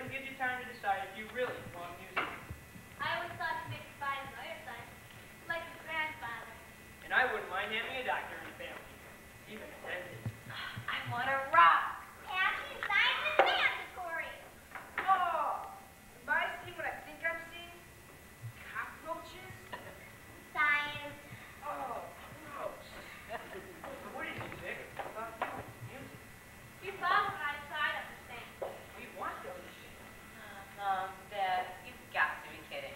gives you time to decide if you really want music. I always thought you make a fine lawyer, son, like your grandfather. And I wouldn't mind having a doctor in the family, even a dentist. I want to rock. Happy science is mandatory. Oh, am I seeing what I think I'm seeing? Cockroaches? Science. Oh, gross. What did you think about music? You follow what I tried to understand. We want to understand. Dad, you've got to be kidding.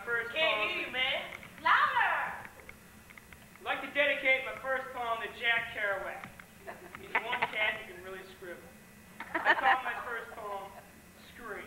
first Can't poem. hear you, man. Louder! I'd like to dedicate my first poem to Jack Kerouac. He's one cat who can really scribble. I call my first poem Scream.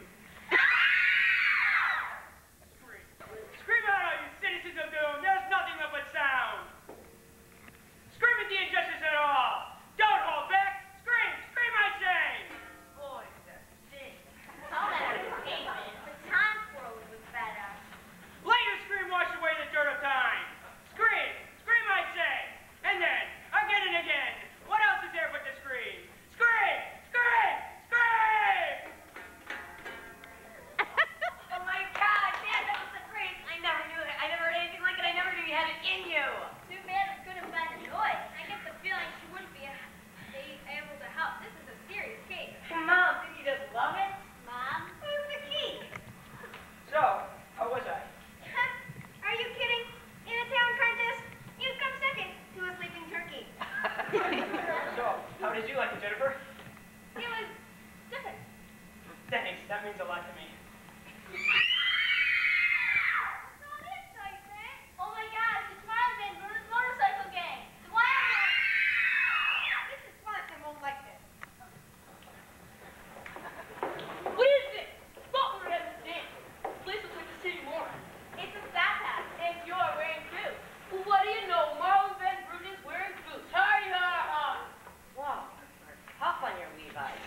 Scream. Scream out, all you citizens of doom. There's nothing but sound. Scream at the injustice at all. Don't hold back. Scream. Scream, I say. Boy, that thing. All that entertainment. The time swirling was better. Let your scream wash away the dirt of time. Scream. Scream, I say. And then, again and again. What else is there but to scream? Scream. Scream. Scream. Oh my God, Dad, that was the greatest. I never knew it. I never heard anything like it. I never knew you had it in you. Too bad we couldn't find the noise. I get the feeling she wouldn't be able to help. This is a serious case. Mom, did you just love it? Mom, where's the key? So, how was I? Are you kidding? In a talent contest, you come second to a sleeping turkey. So, how did you like it, Jennifer? It was different. Thanks, that means a lot to me. What's all this excitement? Oh my gosh, it's Smiley Man Bruno's motorcycle gang. Mrs. Swanson won't like this. What is this? Thought we were having a dance. Place looks like the city more. It's a fat hat. And you're wearing boots. Well, what do you know? Marlon Van Bruton is wearing boots. Hi-ha-ha. Wow, hop on your Levi's.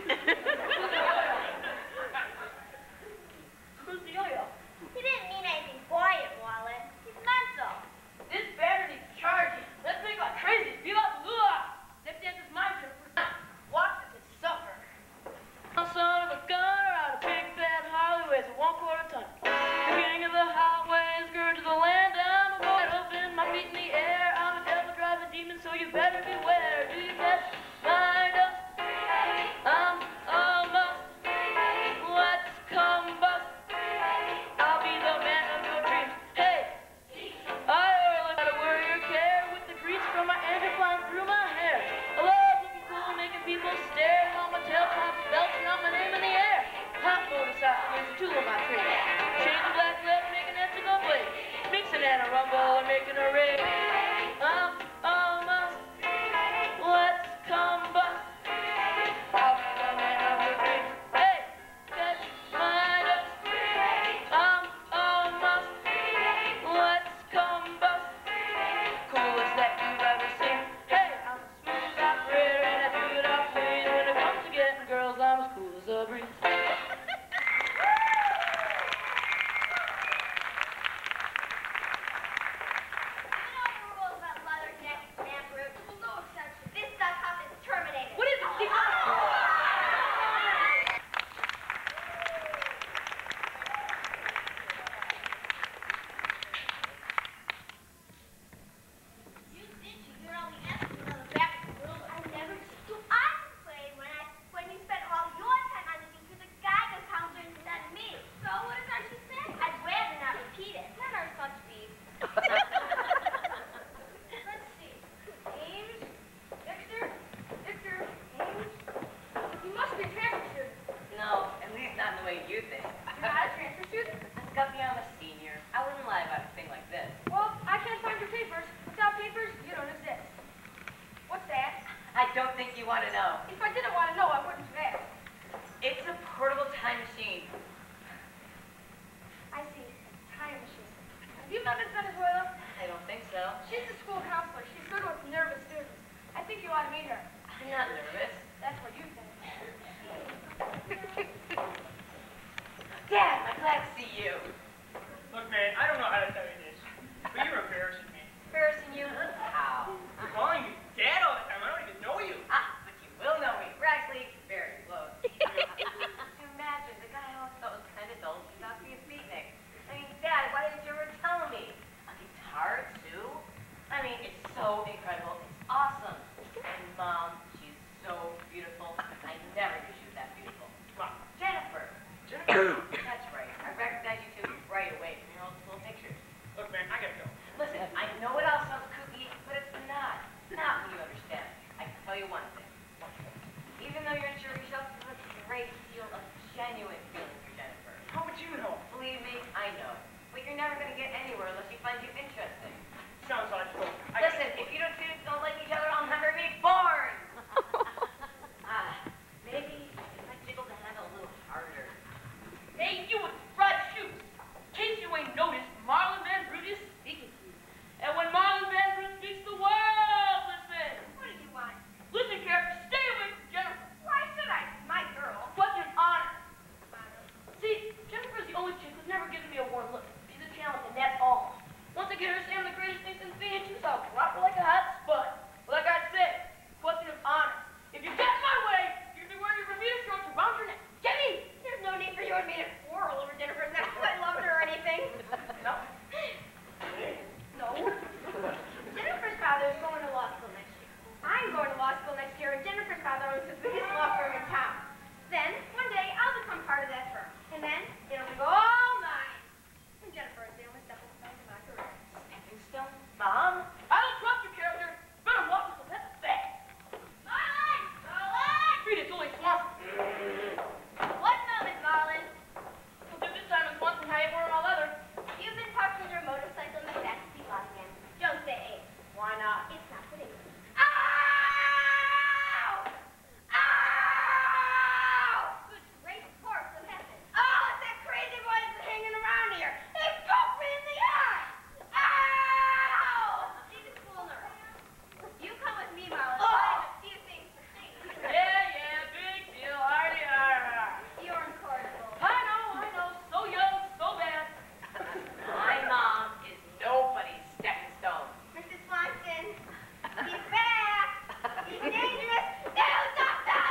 Who's the yo-yo? He didn't mean anything quiet, Wallet. He's mental. This battery needs charging. Let's make like crazy. Be like Lua. That dance is my Jennifer. Watch it and suffer. Son of a gunner out of big bad Holly weighs a 1/4 ton. The king of the highways, gird to the land. I'm a boy open, my feet in the air. I'm a devil driving demon, so you better beware. Do you best mind us? I'm a must. Let's combust. I'll be the man of your dreams. Hey, I look at a warrior care with the grease from my anger flying through my hair. I love looking cool, making people stare. On my tailtop, belching out my name in the air. Hot motorcycle is a tool of my trade. Change the black leather, making it to go blade. Mixing and a rumble and making a raid. I'm a must. Let's combust. I'll be the man of your dreams. Hey, catch my dust. I'm a must. Let's combust. Coolest that you've ever seen. Hey, I'm a smooth operator and I do it all clean. When it comes to getting girls, I'm as cool as a breeze. You know the rules about leather jackets and amber. Well, no exception. This duck hunt is terminated. What is it? You did. You hear all the answers on the back of the rules. I never do. I complain when you spend all your time on the thing because the guy goes counter instead of me. So what does Archie say? I'd rather not repeat it. Men are such beasts. Let's see. Ames, Victor, Ames. You must be a transfer student. No, at least not in the way you think. You're not a transfer student? Scuffy, I'm a senior. I wouldn't lie about a thing like this. Well, I can't find your papers. Without papers, you don't exist. What's that? I don't think you want to know. If I didn't want to know, I wouldn't have asked. It's a portable time machine. I see. Time machine. Have you met Miss Venezuela? I don't think so. She's a school counselor. She's good with nervous students. I think you ought to meet her. I'm not nervous. That's what you think. Dad, I'm glad to see you. Look, man, I don't know how to tell you this, but you're embarrassing me. Embarrassing you? How? You're calling me dad all the time. I don't even know you. Ah, but you will know me. We're actually very close. Imagine, the guy I always thought was kind of dull turned out to be a beatnik. I mean, Dad, why didn't you ever tell me? A guitar, too? I mean, it's so incredible. It's awesome. And Mom, she's so beautiful. I never knew she was that beautiful. Mom. Jennifer. Jennifer? That's right. I recognize you two right away from your old school pictures. Look, man, I gotta go. Listen, I know it all sounds kooky, but it's not. Not when you understand. I can tell you one thing. Even though you're unsure of yourself, you have a great deal of genuine feeling for Jennifer. How would you know? Believe me, I know. But you're never get anywhere unless she finds you interesting. Sounds logical. Listen, if you don't like each other, I'll never be born. Maybe if I jiggle the handle a little harder. Hey, you with fried shoes. In case you ain't noticed, Marlon Van Root is speaking to you. And when Marlon Van Root speaks, the world listens. What do you want? Listen, character, stay away from Jennifer. Why should I? My girl. Question of honor. See, Jennifer's the only chick who's never given me a warm look. She's a talent, and that's all. Once I get her saying the greatest things in the VH2, I'll drop her like a hot spud. Like I said, question of honor. If you get in my way, you're gonna be wearing your Bermuda shorts around your neck. Get me? There's no need for you and me to quarrel over Jennifer's not I loved her or anything. No. No. Jennifer's father is going to law school next year. I'm going to law school next year, and Jennifer's father owns the biggest law firm in town. Then, one day, I'll become part of that firm. And then, it'll be all mine. And Jennifer is the only stepping stone to my career. Stepping stone? Mom? I don't trust your character. Better watch yourself. That's a fact. Marlon! Marlon! Read it, Julie Swanson. What moment, Marlon? You'll do this time in Swanson how you wore all leather. You've been parking your motorcycle in the backseat lot again. Don't say it. Why not? It's not fitting. Ow! Ow! Good great horse, what happened? Oh, it's that crazy boy that's hanging around here. He poked me in the eye! Ow! See the school nurse. You come with me, Marlon. I have a few things to say. Yeah, big deal. Artie. You're incorrigible. I know. So young, so bad. My mom is nobody's stepping stone. Mrs. Swanson, he's back. He's dangerous. Do something!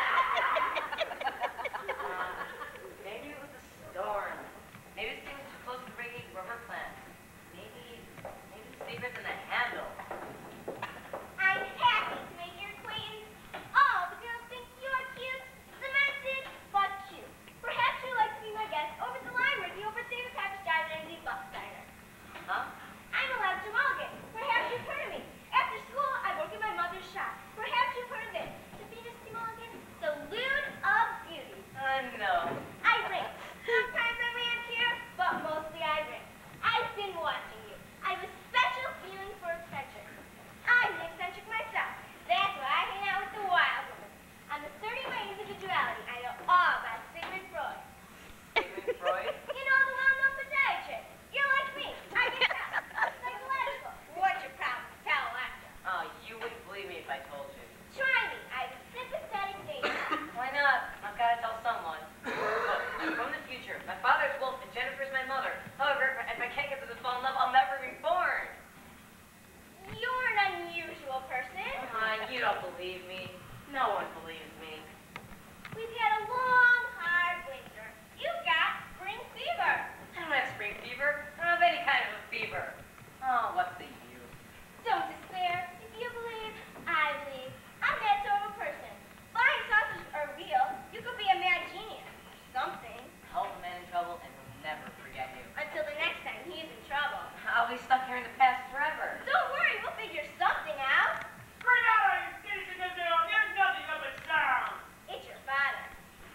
Maybe it was the storm. Maybe the thing was too close to the radiating rubber plant. Maybe the secret's in the handle. I'm happy to make your acquaintance. All the girls think you're cute, cemented, but cute. Perhaps you'd like to be my guest over the line with you over David Pack's Drive and the bus diner. Huh? I'm allowed to mulligan. Perhaps you've heard of me. After school, I work in my mother's shop. Perhaps you've heard of it. The Venus de Mulligan, the Lune of Beauty. No. I ring. Sometimes I rant here, but mostly I ring. I've been watching you. I have a special feeling for eccentric. I'm an eccentric myself. That's why I hang out with the wild woman. On the 30 Ways of Individuality, I know all about Sigmund Freud. Sigmund Freud? You know the well-known podiatrist. You're like me. I can tell. Psychological. What's your problem? Tell Alexa. Oh, you wouldn't believe me if I told you. Try me. I have a sympathetic nature. Why not? I've got to tell someone. Look, from the future, my father's wolf and Jennifer's my mother. However, if I can't get them to fall in love, I'll never be born. You're an unusual person. You don't believe me. No one believes me. We've had a long, hard winter. You've got spring fever. I don't have spring fever. I don't have any kind of a fever. Oh, what's the use? Don't despair. If you believe, I believe. I'm that sort of a person. Flying saucers are real. You could be a mad genius. Something. Help a man in trouble and he'll never forget you. Until the next time he's in trouble. I'll be stuck here in the past forever. Don't worry, we'll figure something out. Bring out all your citizens of the own. There's nothing but a sound. It's your father.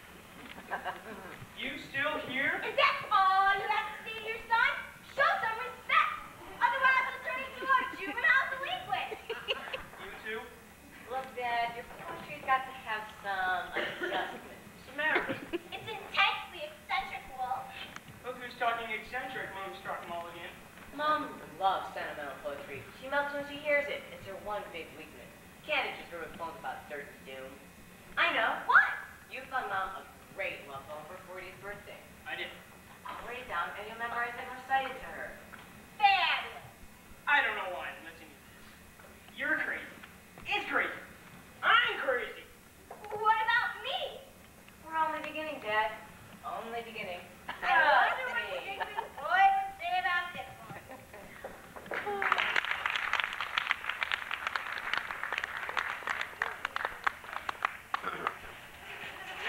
You still here? Is that all you have to say to your son? Show some respect. Otherwise, he'll turn into a juvenile delinquent. You too? Look, Dad, your poetry's got to have some adjustment. What's the matter with it? It's intensely eccentric, Wolf. Look who's talking eccentric, Moonstruck Mulligan. Mom loves sentimental poetry. She melts when she hears it. It's her one big weakness. Can't just her with poems about dirt and doom. I know. What? You found Mom a great love poem for her 40th birthday. I did. I'll write it down and you'll memorize it and recite it to her. Fabulous. I don't know why I'm listening to this. You're crazy. It's crazy. I'm crazy. What about me? We're only beginning, Dad. Only beginning. I wonder what the Sigmund Freud would say about this one.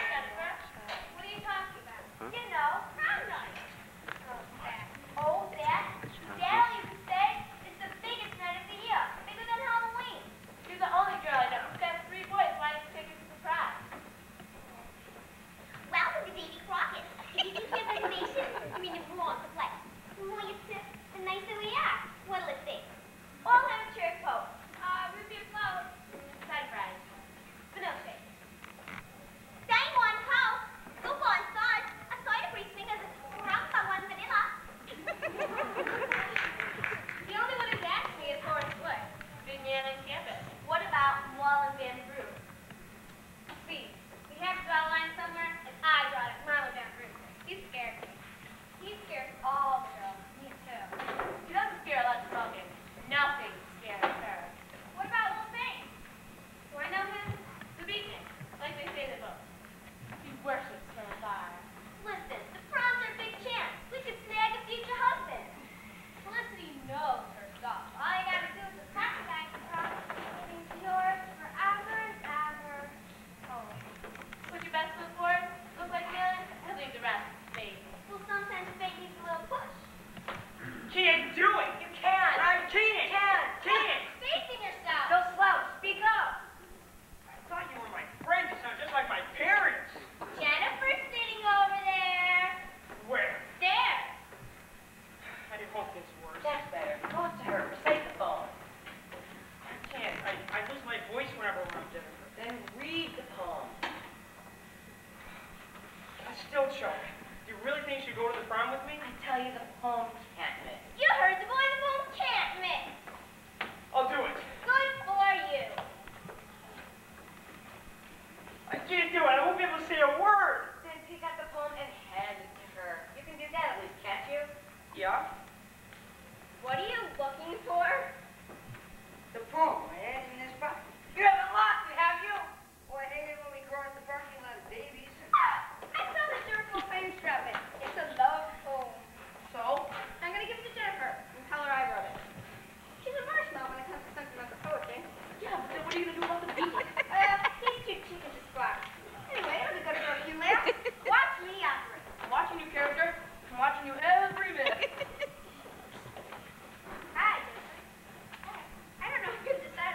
Jennifer, what are you talking about? You know, prom night. Oh, that hope it's worse. That's better. Go up to her. Recite the poem. I can't. I lose my voice whenever I'm around Jennifer. Then read the poem. I still choke. Do you really think you should go to the prom with me? I tell you, the poem can't miss. You heard the boy, the boom can't miss. I'll do it. Good for you. I can't do it. I won't be able to say a word. Then pick up the poem and hand it to her. You can do that at least, can't you? Yeah? What are you looking for? The poem, my hands in his pocket. You haven't lost it, have you? Well, I hate it when we cross the parking lot of Davies. I saw the Jerko Fame strap it. It's a love poem. So? I'm gonna give it to Jennifer and tell her I wrote it. She's a marshmallow when it comes to sentimental poetry. Yeah, but then what are you going to do about the beat? He's too cheap to squash. Anyway, it was a good show to you, Lance. Watch me after it. I'm watching you, character. I'm watching you every minute. Hi, Jennifer. I don't know if you decided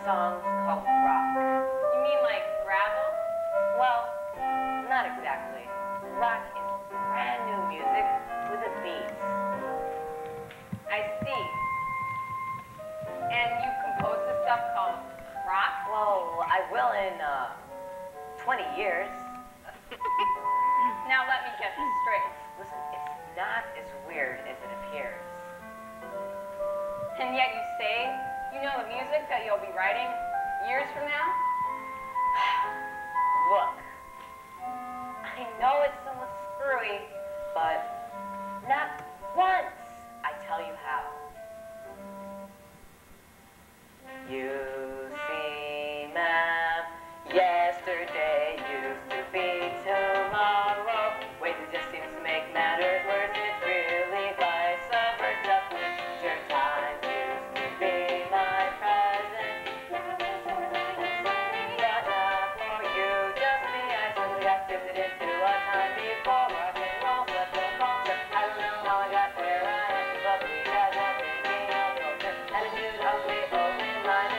songs called rock. You mean like gravel? Well, not exactly. Rock is brand new music with a beat. I see. And you compose the stuff called rock? Well, I will in 20 years. Now let me get this straight. Listen, it's not as weird as it appears. And yet you say you know the music that you'll be writing years from now? Look, I know it's a little screwy, but not once I tell you how. You see, ma'am, yesterday used to be tomorrow. Wait, it just seems to make matters worse. It's really vice versa. Future time used to be my present. But not for you, just me. I suddenly got shifted into a time before rock and roll swept the culture. I don't know how I got where I am, but because I'm thinking of culture. Attitude hungry, open-minded.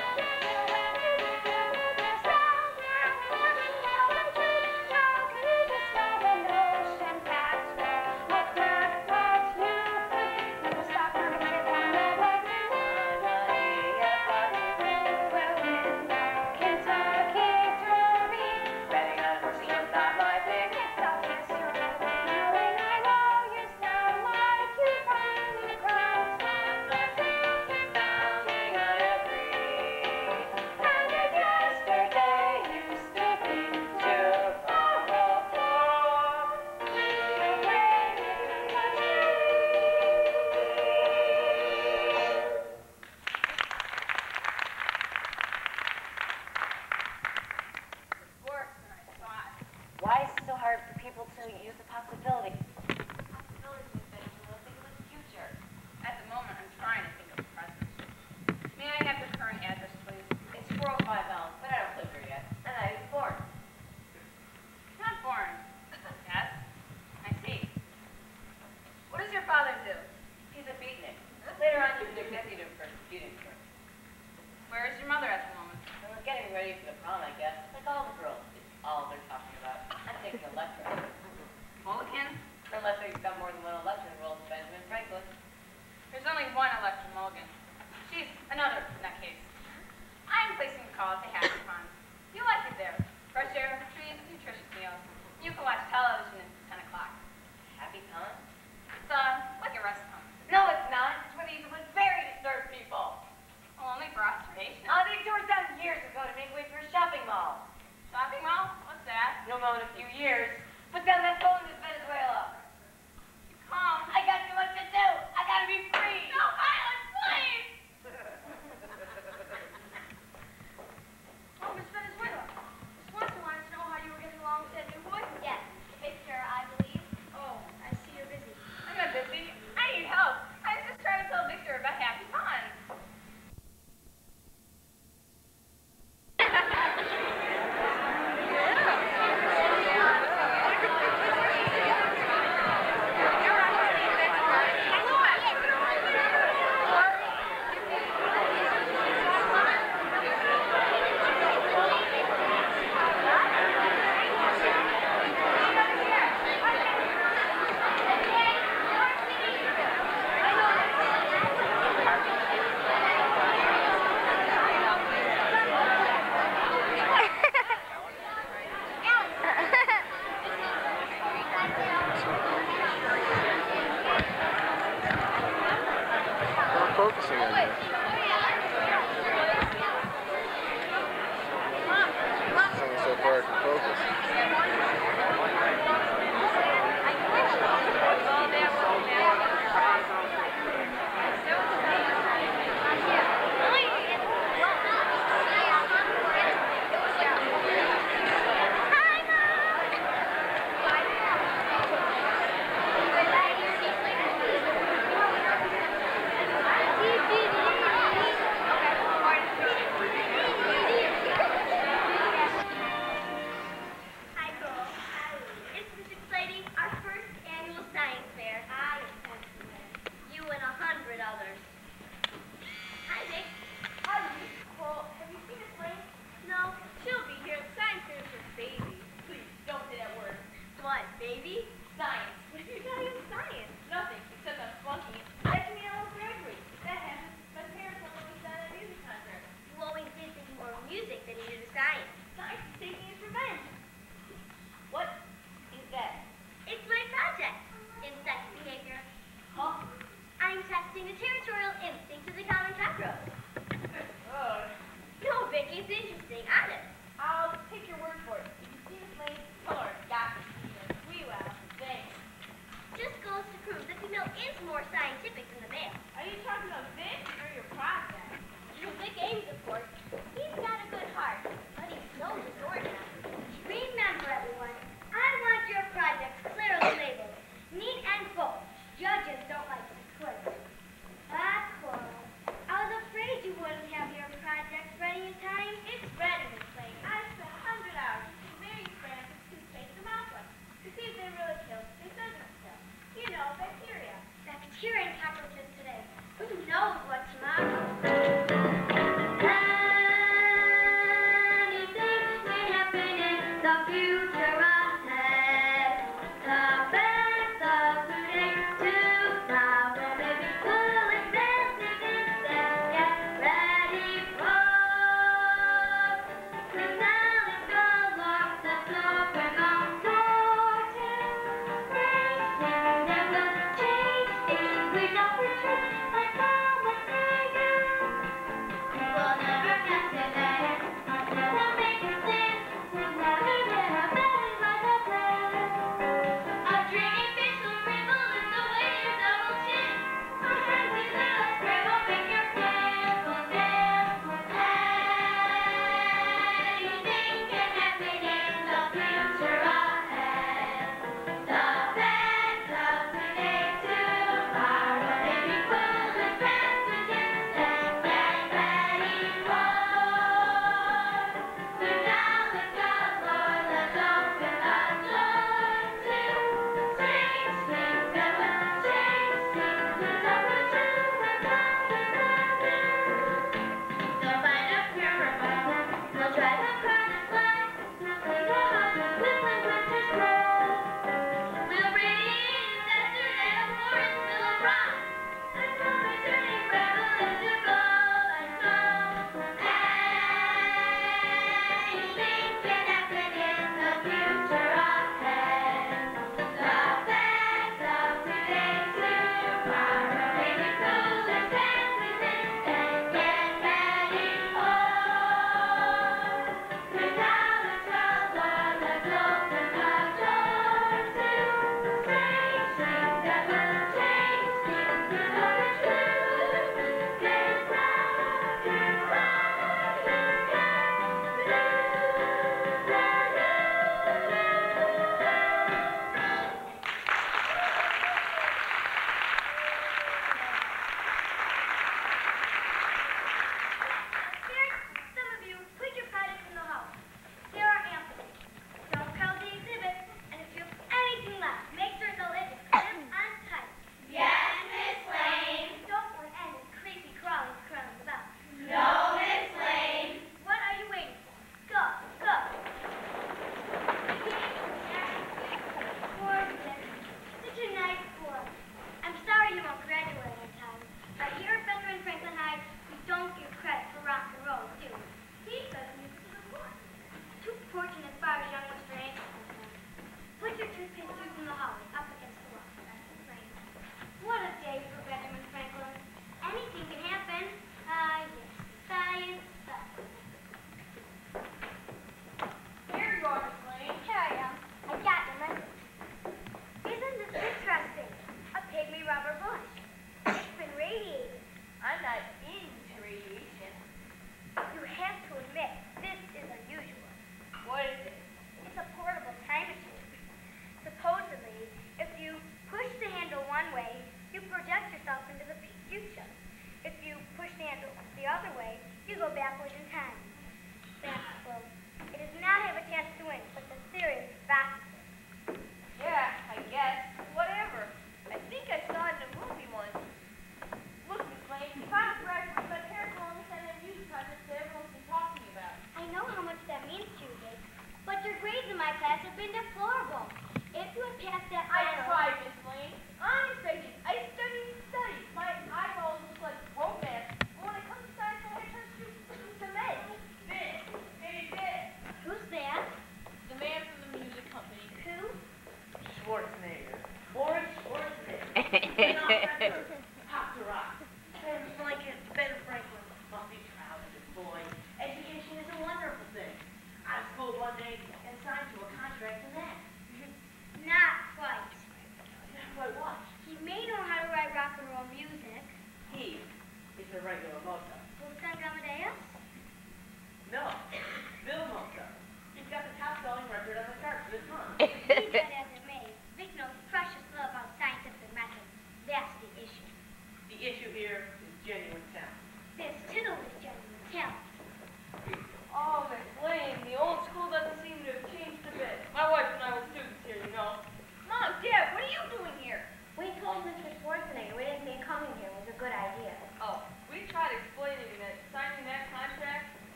Why is it so hard for people to use the possibilities? Possibilities is that you will think of the future. At the moment, I'm trying to think of the present. May I have your current address, please? It's 405 Elm, but I don't live here yet. And I was born. Not foreign. Yes? I see. What does your father do? He's a beatnik. Later on, he's an executive for a computing firm. Where is your mother at the moment? We're getting ready for the prom, I guess. Like all the girls. It's all they're talking about. I'm taking a lecture. Mulligan? Unless they've got more than one election rules, Benjamin Franklin. There's only one Electra Mulligan. She's another nutcase. I'm placing a call at the Happy Pond. You like it there. Fresh air, trees, nutritious meals. You can watch television until 10 o'clock. Happy Pond? It's like a rest home. No, it's not. It's where they use it with very disturbed people. Only for observation. They tore it down years ago to make way for a shopping mall. Shopping mall? What's that? You'll know in a few years. Put down that phone in Venezuela. Come. I got too much to do. I gotta be free. No violence, please! Oh, Miss Venezuela. Miss Swanson wanted to know how you were getting along with that new boy. Yes, Victor, I believe. Oh, I see you're busy. I'm not busy. I need help. I was just trying to tell Victor about Happy Pond.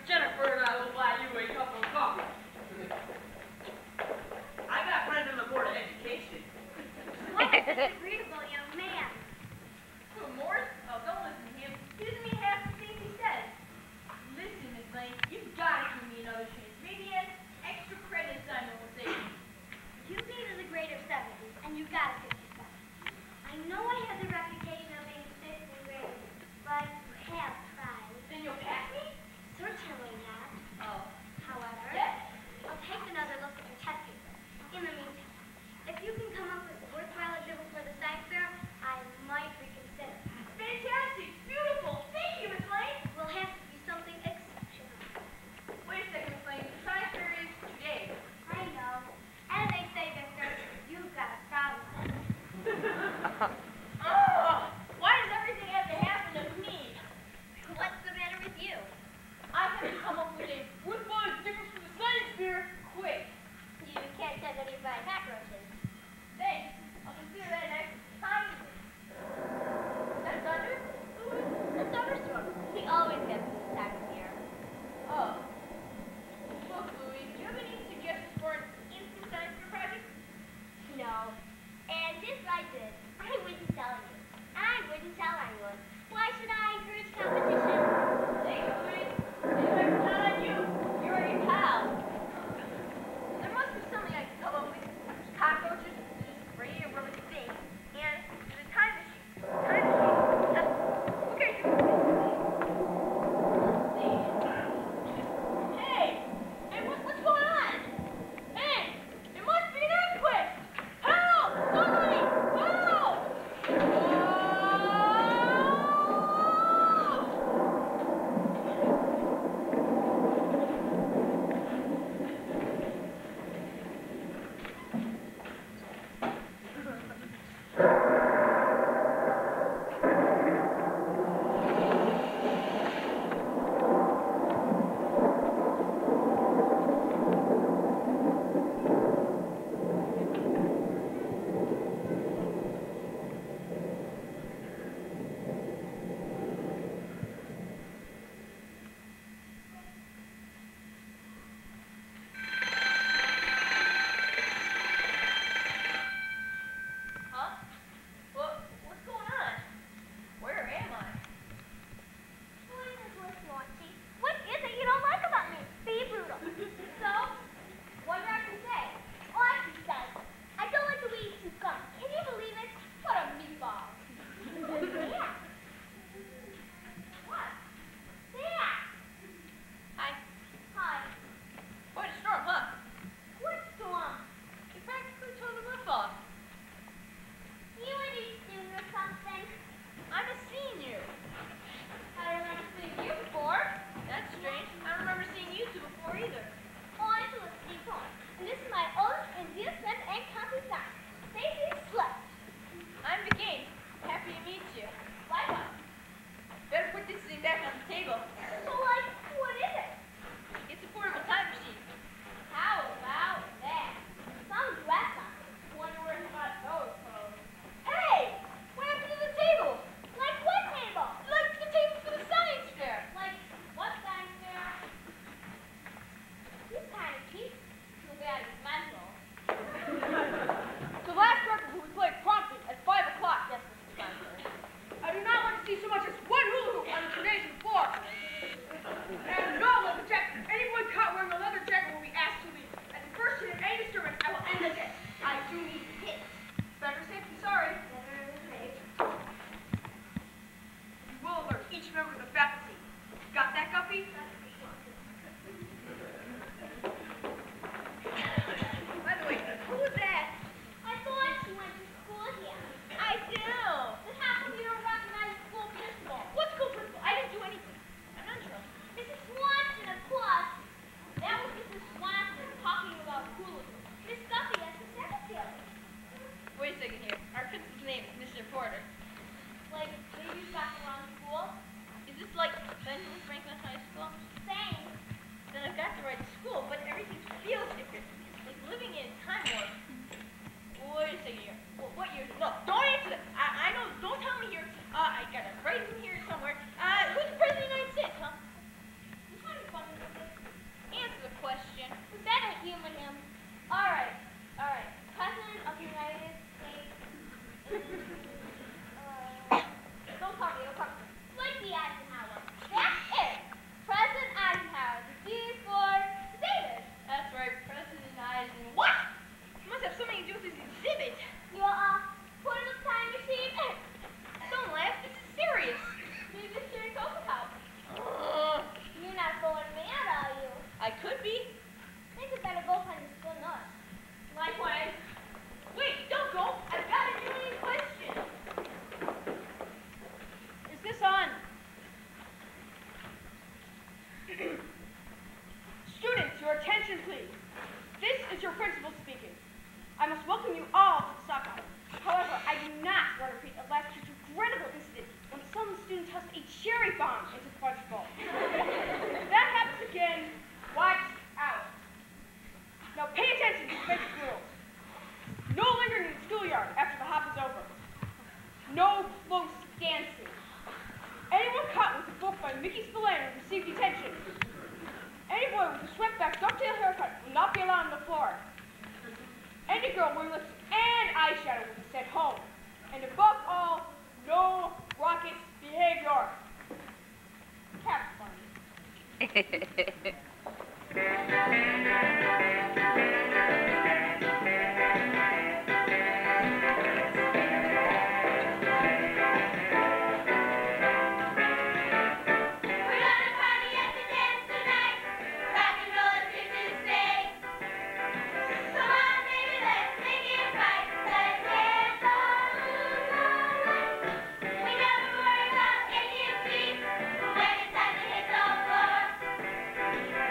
Jennifer and I will buy you a cup of coffee. I got friends on the Board of Education. What a disagreeable young man. Who, Morris? Oh, don't listen to him. He doesn't mean half the things he says. Listen, Miss Lane, you've got to give me another chance. Maybe an extra credit assignment will save me. You needed a grade of 70, and you got a 57. I know I have the reputation of being fifth in grade, but I have tried. Then you'll pass me? Certainly not. Oh. However, be. Think we better go find the school nurse. Likewise. Wait, don't go. I've got a million questions. Is this on? Students, your attention, please. This is your principal speaking. I must welcome you all to the sock house. However, I do not want to repeat a last year's regrettable incident when some student tossed a cherry bomb into the fudge bowl. If that happens again, watch out. Now pay attention to the basic rules. No lingering in the schoolyard after the hop is over. No close dancing. Anyone caught with a book by Mickey Spillane will receive detention. Any boy with a swept-back dovetail haircut will not be allowed on the floor. Any girl wearing lipstick and eyeshadow will be sent home. And above all, no raucous behavior. Have When it's time to hit the floor.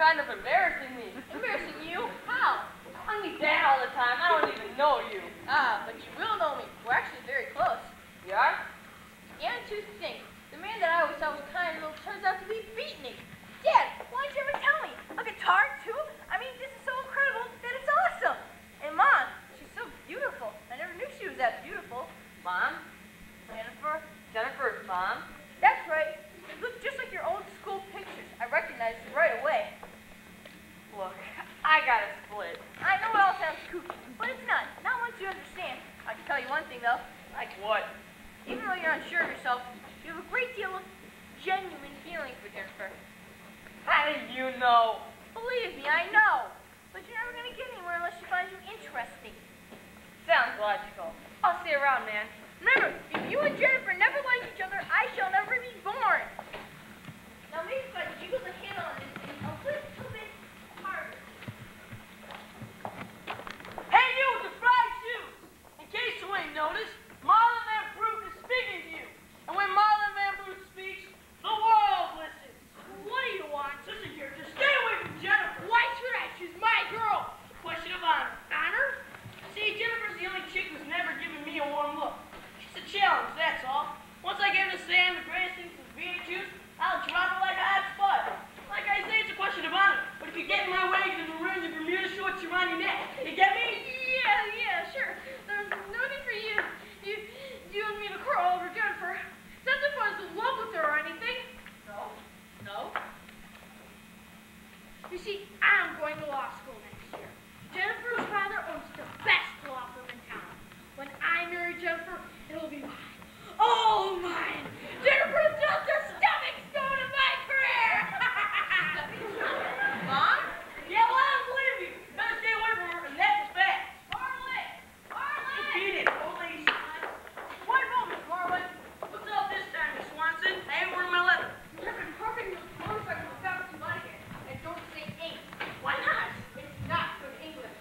kind of embarrassing me. Embarrassing you? How? I meet Dad all the time. I don't even know you. Ah, but you will know me. We're actually very close. We are? Yeah, and choose to think. The man that I always thought was kind of little turns out to be beatnik. Dad, why didn't you ever tell me? A guitar, too? I mean, this is so incredible that it's awesome. And Mom, she's so beautiful. I never knew she was that beautiful. Mom? Jennifer? Jennifer's mom? That's right. It looked just like your old school pictures. I recognized it right away. Look, I got a split. I know it all sounds kooky, but it's not. Not once you understand. I can tell you one thing, though. Like what? Even though you're unsure of yourself, you have a great deal of genuine feeling for Jennifer. How do you know? Believe me, I know. But you're never going to get anywhere unless she finds you interesting. Sounds logical. I'll stay around, man. Remember, if you and Jennifer never like each other, I shall never be born. Now maybe if I jiggle the handle on this thing a little bit harder. Hey, you with the fried shoes! In case you ain't noticed, Marlon Van Brute is speaking to you. And when Marlon Van Brute speaks, the world listens. What do you want? Listen here, just stay away from Jennifer. Why should I? She's my girl. Question of honor. Honor? See, Jennifer's the only chick who's never given me a warm look. She's a challenge, that's all. Once I get her to say I'm the greatest thing since being juice, I'll drop her like a hot spot. Like I say, it's a question of honor. But if you get in my way, you're gonna ruin the Bermuda shorts around your neck. You get me? Yeah, sure. There's no need for you and me to crawl over Jennifer. It's not that I was in love with her or anything. No. You see, I'm going to law school next year. Jennifer's father owns the best law firm in town. When I marry Jennifer, it'll be mine. All mine! Jennifer's just a stepping stone in my career! Mom? Yeah, well, I don't believe you. You better stay away from her, and that's a fact. Marlon! You beat it, old lady. One moment, Marlon. What's up this time, Miss Swanson? I ain't wearing my leather. You have been parking your motorcycle without too much again. And don't say ain't. Why not? It's not good English.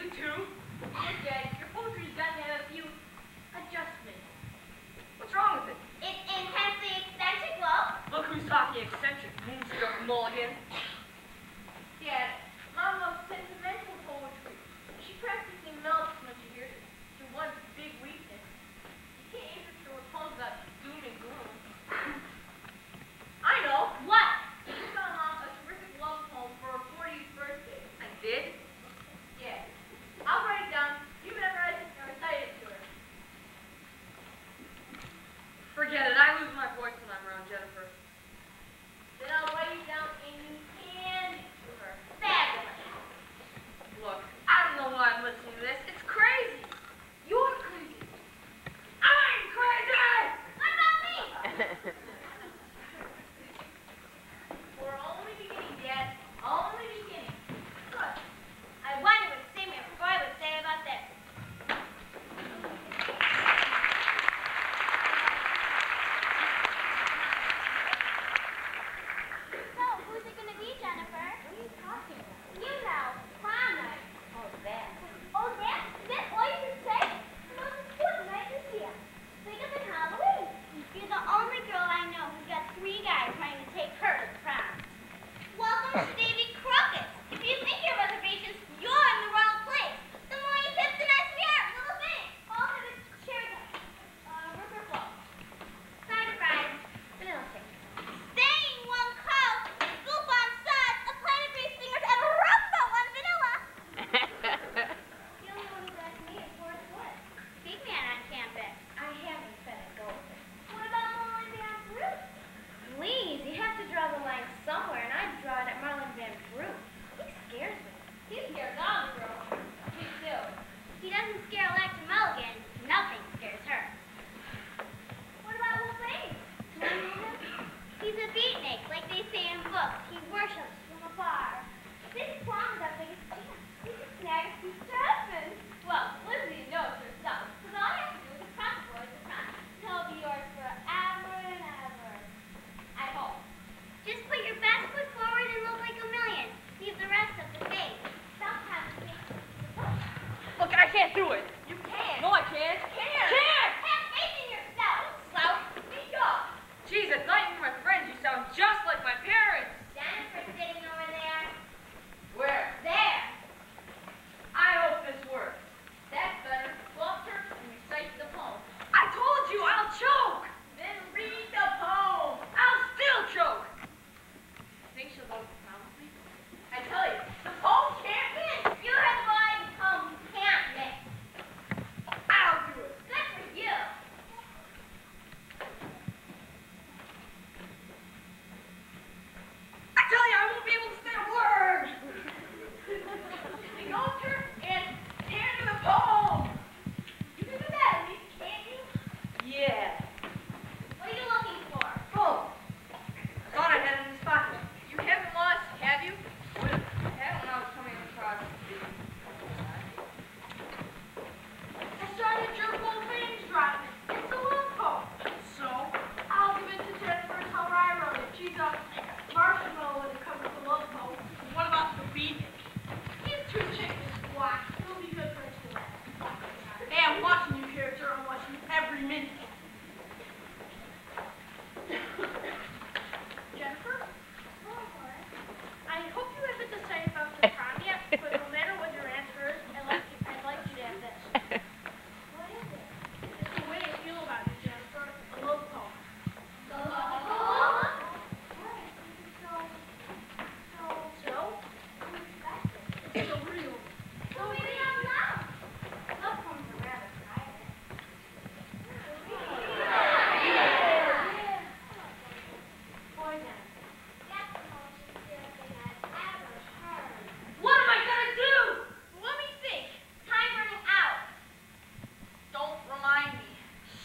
What's wrong with it? Forget it. I lose my voice when I'm around Jennifer. Then I'll write you down and you hand it to her. Fabulous. Look, I don't know why I'm listening to this. It's crazy. You're crazy. I'm crazy! What about me? We're only beginning, Dad. Only beginning. Good. I wonder what Simeon Freud would say about this. So, who's it gonna be, Jennifer? What are you talking about? You know, prom night. Oh, that. Oh, that? Is that all you can say? The most important night this year. Bigger than Halloween. You're the only girl I know who's got 3 guys trying to take her to the prom. Welcome to Davy Crockett. If you think your reservations, you're in the wrong place. The more you tip, the nicer we are. Little thing. All of it's cherry top. River flow. Side fries. Vanilla shake. Stain one Coke. Scoop on suds. A planet grease fingers and rumbo on vanilla. The only one who's asked me is Horace Wood. Big man on campus. I haven't said it go with it. What about Marlon Van Brute? Please, you have to draw the line somewhere, and I'd draw it at Marlon Van Brute. He scares me. He scares all the girls. Me too. He doesn't scare Alexa Mulligan. Nothing scares her. What about Will Baines? Do I know him? He's a beatnik, like they say in books. He worships from afar. This prom is our biggest chance. We can snag a piece to husband. Well, Lizzie knows herself. Because all you have to do is cross the board to prom. He'll be yours forever and ever. I hope. Just put your best foot forward and look like a million. Leave the rest of the face. Sometimes it makes Look, I can't do it. You can. No, I can't. Can't! have faith in yourself. Slouch. Speak up. Jeez, I thought you were my friends. You sound just like my parents. Jennifer's sitting over there. Where? There. I hope this works. That's better. Go up to her and recite the poem. I told you I'll choke. Then read the poem. I'll still choke. Think she'll go to the prom with me? I tell you, the poem can't win. You heard the boy. Can't miss. I'll do it. Good for you. I tell you, I won't be able to say a word. Go up to her and hand her the poem. You can do that, at least, can't you? Yeah. What are you looking for? Oh. I thought I had it in this pocket. You haven't lost, have you? I had it when I was coming across. I started your whole thing's dropping. It's a love poem. So, I'll give it to Jennifer and tell her I wrote it. She's a marshmallow when it comes to love poems. What about the beat? These 2 chicks squash. It'll be good for us to laugh. Hey, I'm watching you, character. I'm watching you every minute. Jennifer? I hope you haven't decided about the prom yet, but no matter what your answer is, I'd like you to have this. What is it? It's the way I feel about you, Jennifer. A love poem. The love poem? So? It's so real. Well, read it out loud. Love poems are rather private. Boy, Jennifer. That's the most sincere thing I've ever heard. What am I gonna do? Let me think. Time running out. Don't remind me.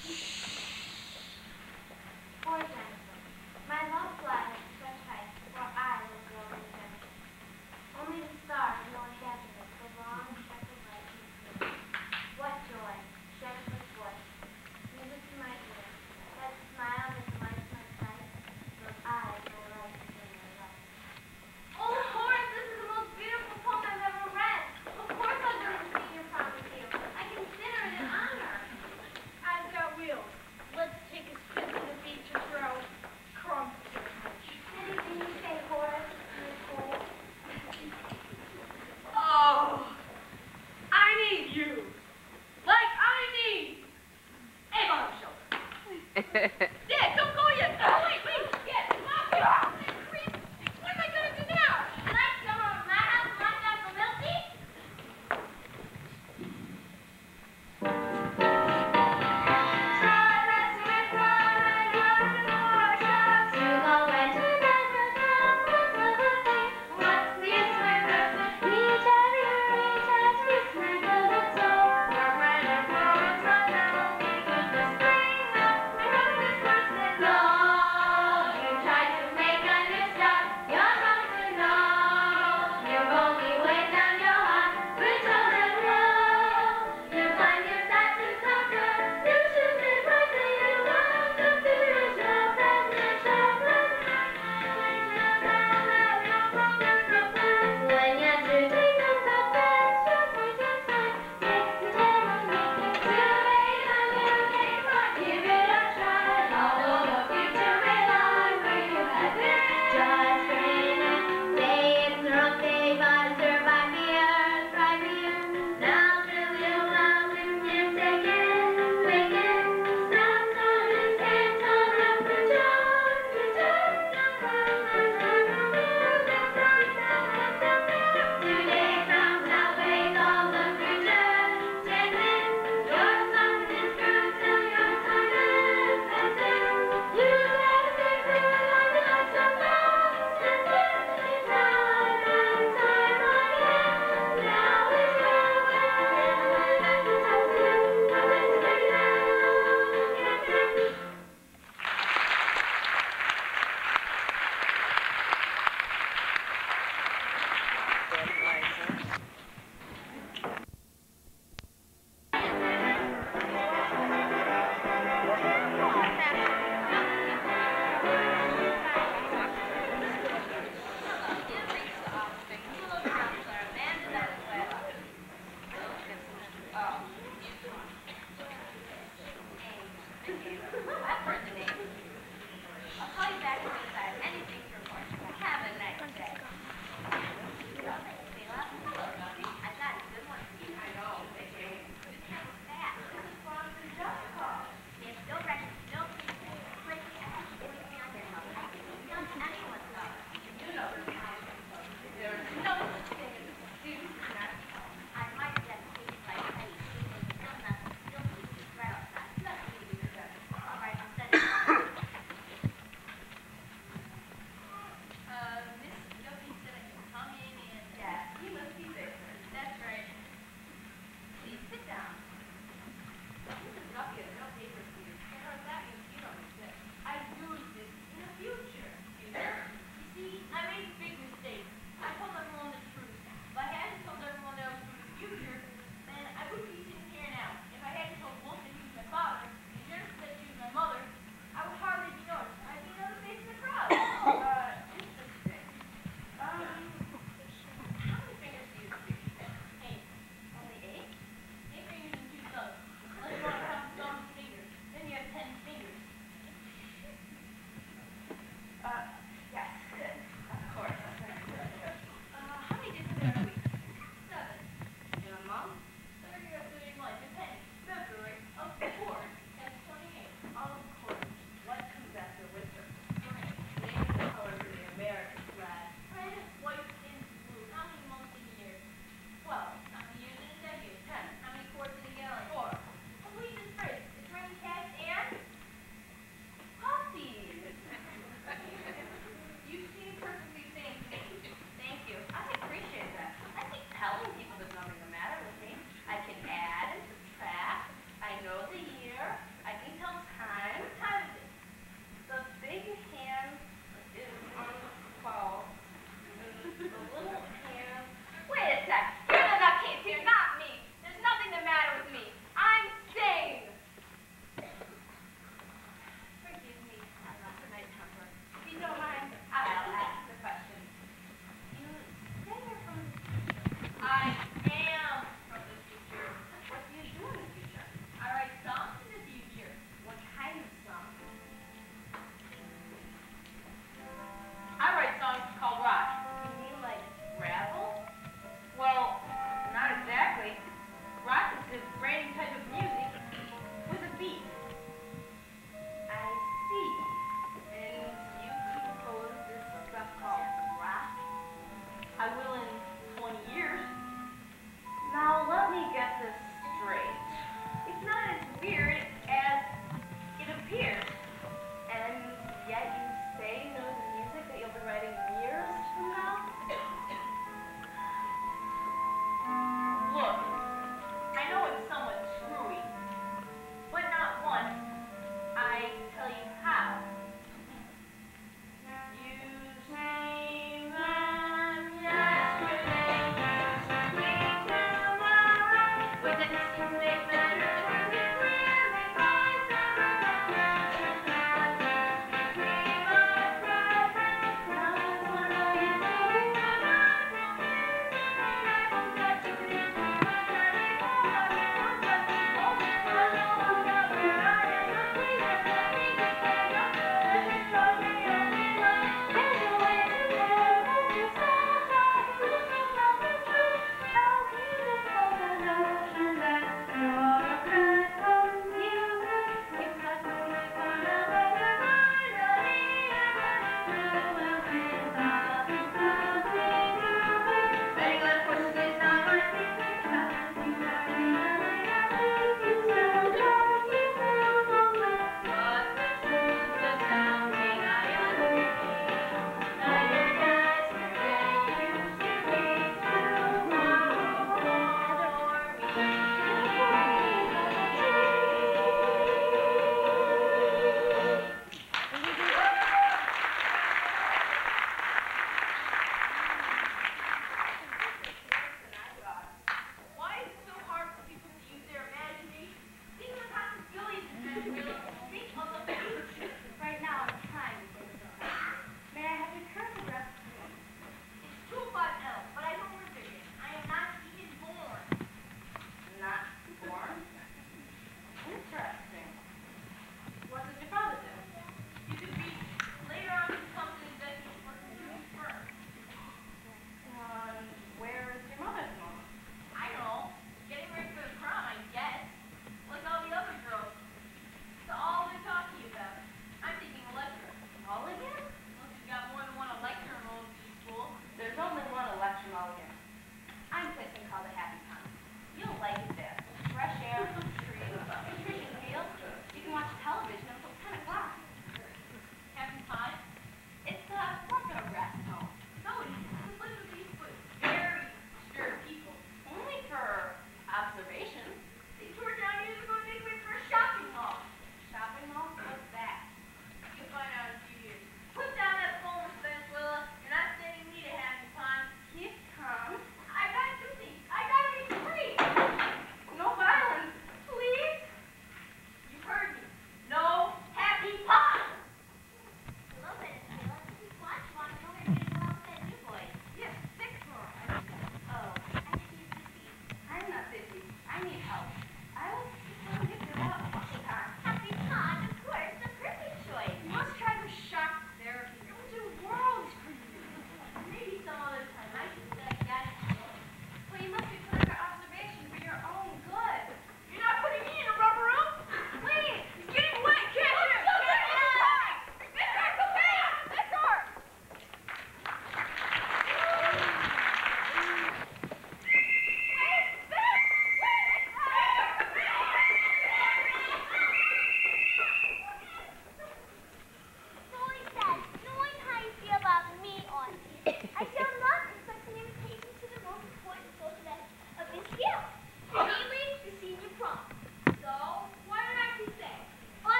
Poor Jennifer. My love flag is such height, for I will go in Jennifer. Only the stars know happiness, the long checkered light can see. What joy, Jennifer's voice, music to my ear, that smile that delights my sight, those eyes my life in my life. Oh, Horace, this is the most beautiful poem I've ever read. Of course I'll go to the senior prom with you. I consider it an honor. I've got wheels. Let's take a spin to the beach and throw crumbs to the beach. Anything you say, Horace, Miss Holt. Oh. I need you. Like I need a bottom shelter. Dad, don't go yet. Oh, wait. Yes, Mom. What am I going to do now? You like to come over to my house and watch out for Milty? Try,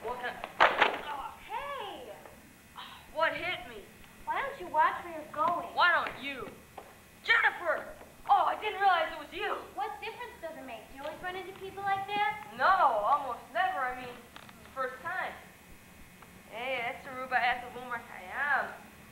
What kind? Hey! What hit me? Why don't you watch where you're going? Why don't you? Jennifer! Oh, I didn't realize it was you. What difference does it make? Do you always run into people like that? No, almost never. I mean, first time. Hey, that's Aruba at the Boomer. I am.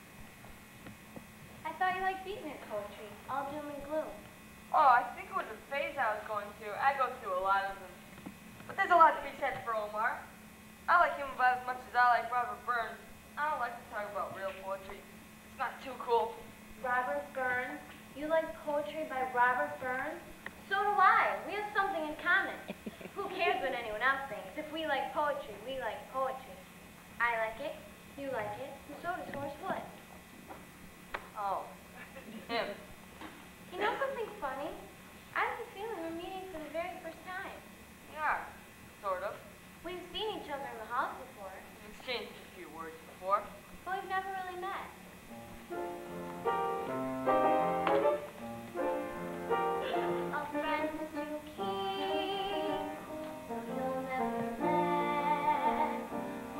I thought you liked beatnik poetry, all doom and gloom. Oh, I think it was a phase I was going through. I go through a lot of them. But there's a lot to be said for Omar. I like him about as much as I like Robert Burns. I don't like to talk about real poetry. It's not too cool. Robert Burns? You like poetry by Robert Burns? So do I. We have something in common. Who cares what anyone else thinks? If we like poetry, we like poetry. I like it, you like it, and so does Horace Wood. Oh, him. You know something funny? I have a feeling we're meeting for the very first time. Yeah, sort of. We've seen each other in the halls before, We've exchanged a few words before. but we've never really met. A friend to keep, so you'll never let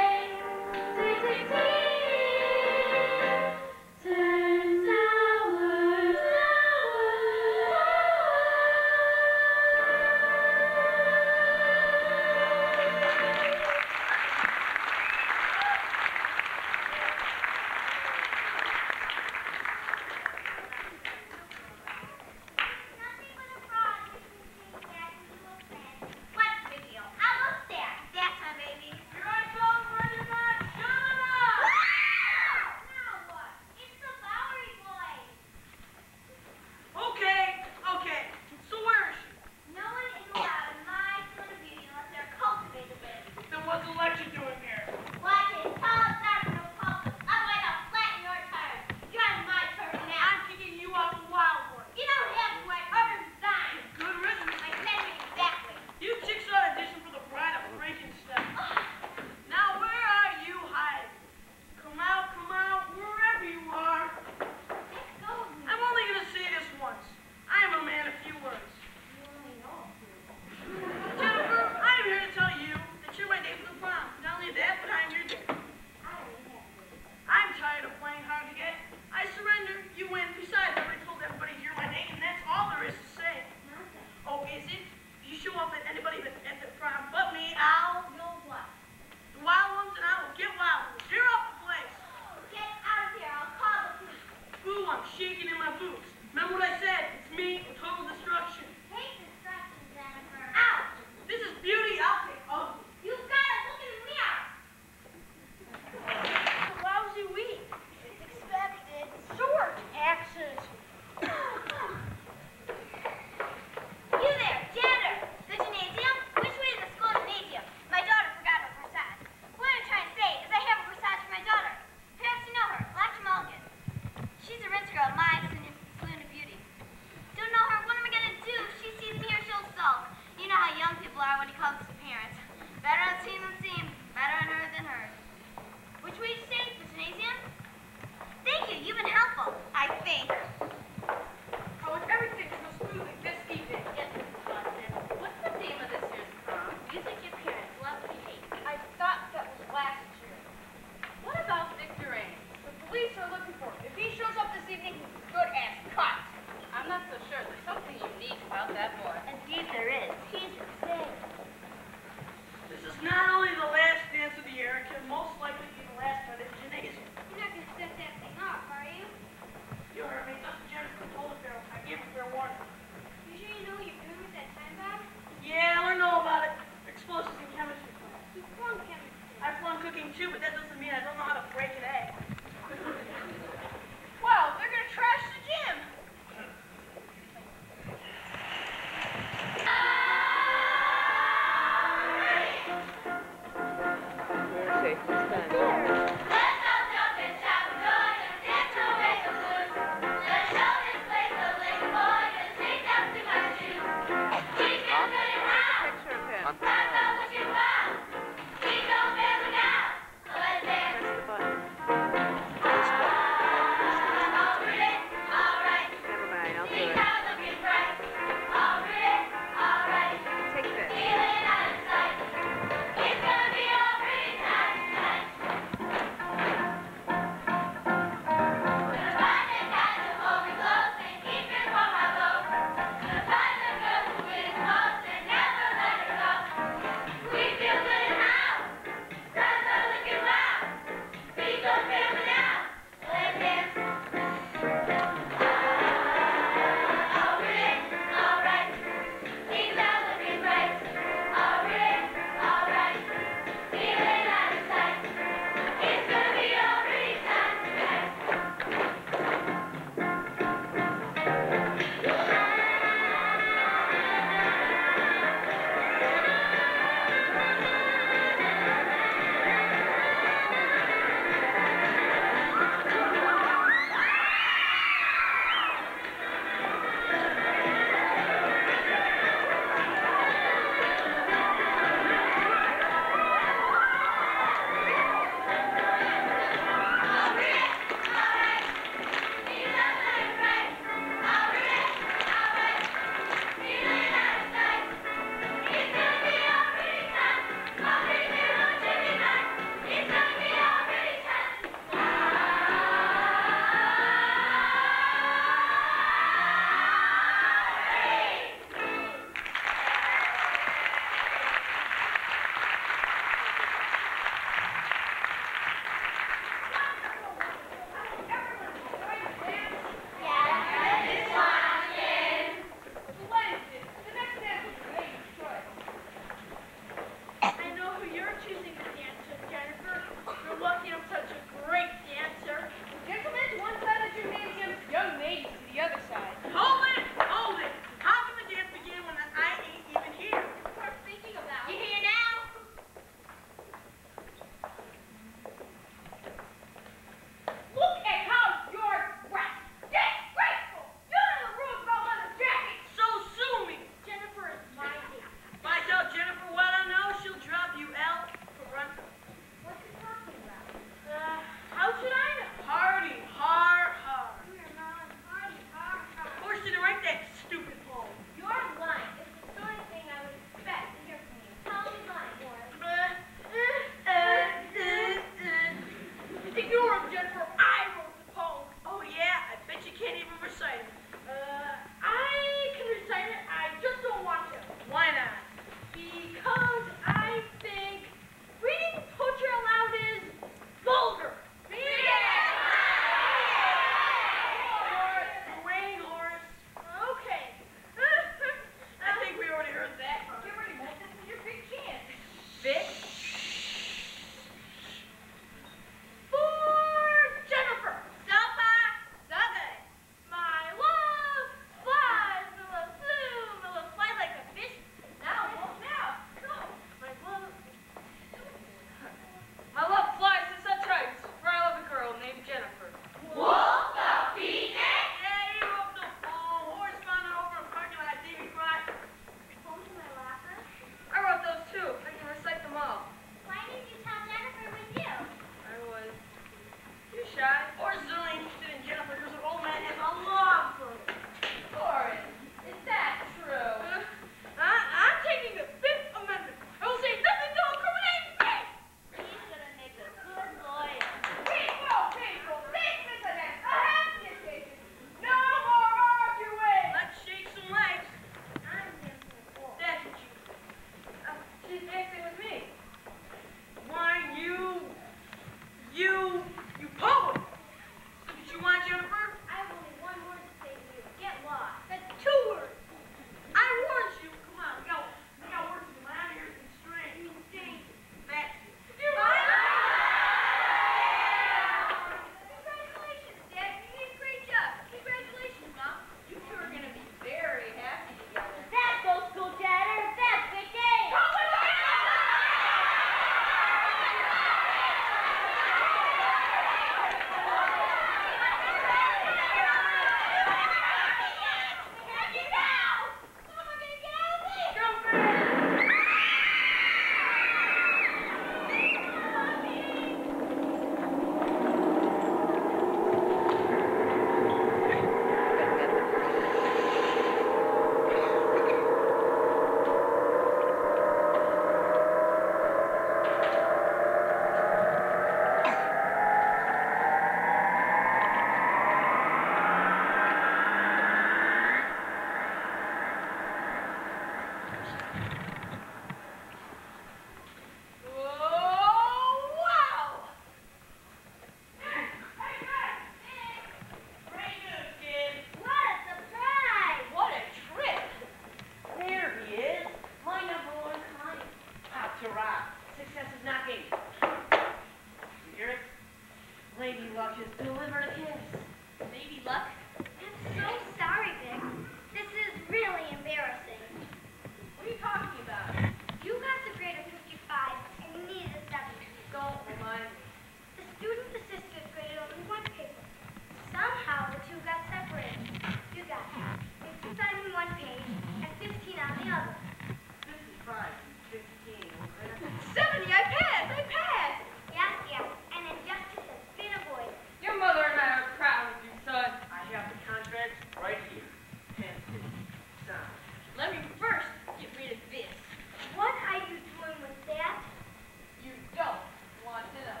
just delivered a kiss. Maybe luck. I'm so sorry, Vic. This is really embarrassing. What are you talking about? You got the grade of 55, and you needed a 70. Don't remind me. The student assistant graded only one paper. Somehow the two got separated. You got 55 on one page and 15 on the other. 55, 15. 70, I passed! Yes, yes, and injustice has been avoided. Your mother and I are proud of you, son. I have the contract right here. Pen, sign. Let me first get rid of this. What are you doing with that? You don't want to know.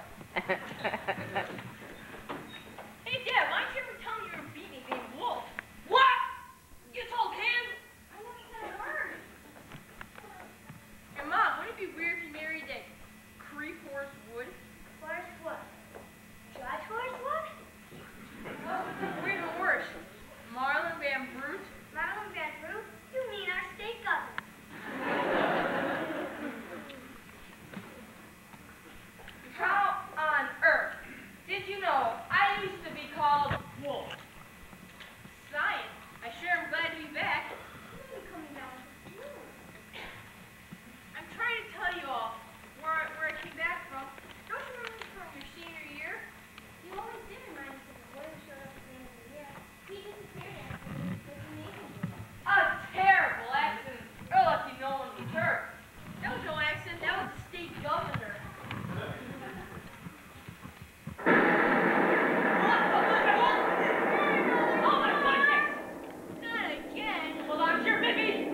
Hey, Dad, why didn't you ever tell me you were beating a wolf? What? You told him? I never said a word. Your mom, wouldn't it be weird if you married that Cree Forest Wood? Forrest what? Judge Forrest what? Or even worse, Marlon Van Brute? Marlon Van Brute? You mean our state governor. How on earth did you know I used to be called Wolf? Science. I sure am glad to be back. When are you coming down to school? I'm trying to tell you all where I came back from. Don't you remember from your senior year? You always did remind us of the boy who showed up at the end of the year. He disappeared after he was amazing. A terrible accident. You're lucky no one was hurt. That was no accident. That was the state governor. Oh my goodness! Not again. Hold on to your baby.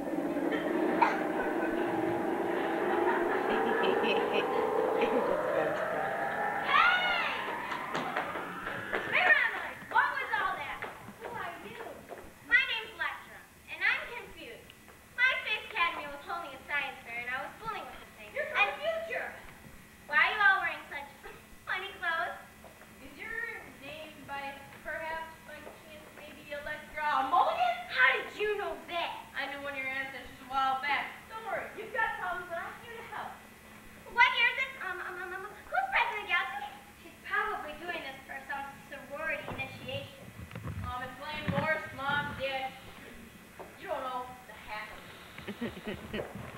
Grandmother, what was all that? Who are you? My name's Lectra, and I'm confused. My fifth academy was holding a science fair, and I was fooling with the thing. You're from the future. Why are you all wearing such funny clothes? Is your name perhaps by chance maybe Electra Mulligan? How did you know that? I knew one of your ancestors a while back. Don't worry, you've got problems and I'm here to help. What year is this? Who's president, Galaxy? She's probably doing this for some sorority initiation. It's Lane Morris, Mom, Dad. You don't know the half of it.